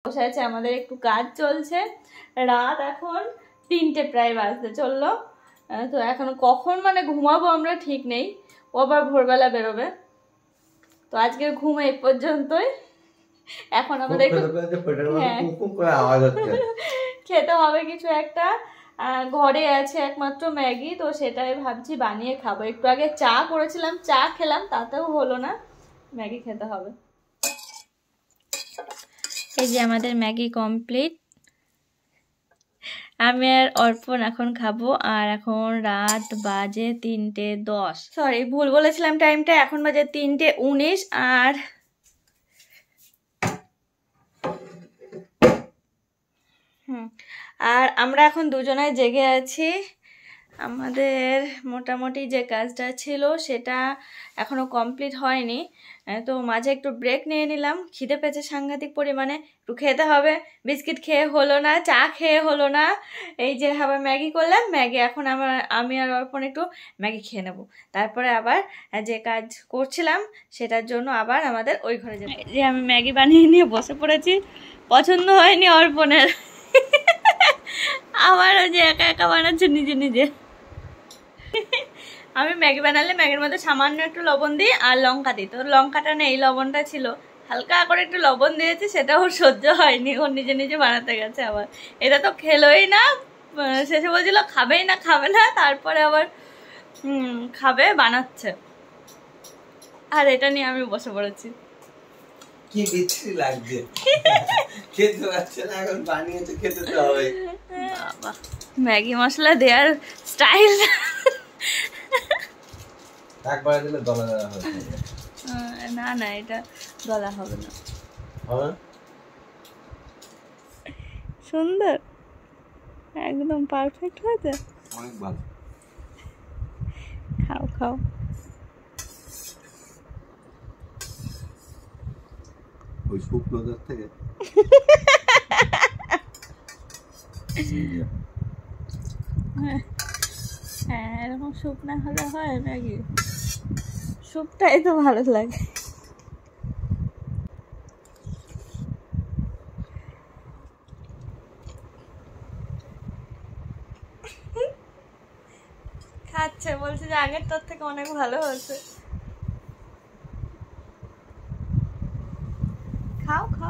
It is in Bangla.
বসে আছে, আমাদের একটু কাজ চলছে। রাত এখন 3টে প্রায় বাজতে চললো। তো এখন কখন মানে ঘুমাবো আমরা ঠিক নেই, ও আবার ভোরবেলা বেরোবে। তো আজকের ঘুম এই পর্যন্তই। এখন আমাদের খেতে হবে কিছু একটা। ঘরে আছে একমাত্র ম্যাগি, তো সেটাই ভাবছি বানিয়ে খাবো। একটু আগে চা করেছিলাম, চা খেলাম, তাতেও হলো না, ম্যাগি খেতে হবে। এই যে আমাদের ম্যাগি কমপ্লিট। আমি আর অর্পণ এখন খাবো। আর এখন রাত বাজে 3:10। সরি, ভুল বলেছিলাম টাইমটা, এখন বাজে 3:19। আর আমরা এখন দুজনাই জেগে আছি। আমাদের মোটামুটি যে কাজটা ছিল সেটা এখনো কমপ্লিট হয়নি, তো মাঝে একটু ব্রেক নিয়ে নিলাম। খিদে পেয়েছে সাংঘাতিক পরিমাণে, একটু খেতে হবে। বিস্কিট খেয়ে হলো না, চা খেয়ে হলো না, এই যে আবার ম্যাগি করলাম। ম্যাগি এখন আমি আর অর্পণ একটু ম্যাগি খেয়ে নেব, তারপরে আবার যে কাজ করছিলাম সেটার জন্য আবার আমাদের ওই ঘরে যেতে। যে আমি ম্যাগি বানিয়ে নিয়ে বসে পড়েছি, পছন্দ হয়নি অর্পণের। আবারও যে একা একা বানাচ্ছে নিজে নিজে। আমি ম্যাগি বানালে ম্যাগির মধ্যে সামান্য একটু লবণ দিই আর লঙ্কা দিই, তো লঙ্কাটা নেই, লবণটা ছিল। হালকা করে একটু লবণ দিয়েছি, সেটা ওর সহ্য হয়নি, ওর নিজে নিজে বানাতে গেছে। আবার এটা তো খেলোই না, শেষে বলছিল খাবেই না, খাবে না, তারপরে আবার খাবে, বানাচ্ছে। আর এটা নিয়ে আমি বসে পড়েছি। কি বিচ্ছিরি লাগছে, খেতে পারছে না, এখন বানিয়েছে, খেতে তো হবে। বাবা, ম্যাগি মশলা দেওয়ার স্টাইল একবার দিলে দলা দলা হবে। না না, এটা দলা হবে না। সুন্দর, একদম পারফেক্ট হয়েছে, অনেক ভালো। খাও খাও। ওই শুকনোদের থেকে হ্যাঁ, এরকম স্যুপ না হলে হয় ম্যাগি, স্যুপটাই তো ভালো লাগে। খাচ্ছে, বলছে যে আগেরটার থেকে অনেক ভালো হয়েছে। খাও খাও।